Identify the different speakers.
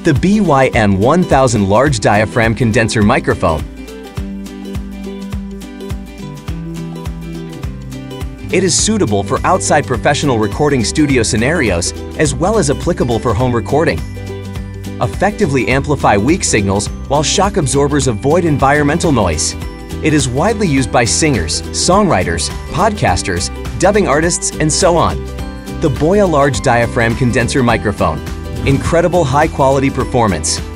Speaker 1: the BYM-1000 large diaphragm condenser microphone. It is suitable for outside professional recording studio scenarios as well as applicable for home recording. Effectively amplify weak signals while shock absorbers avoid environmental noise. It is widely used by singers, songwriters, podcasters, dubbing artists, and so on. The BOYA large diaphragm condenser microphone. Incredible high-quality performance,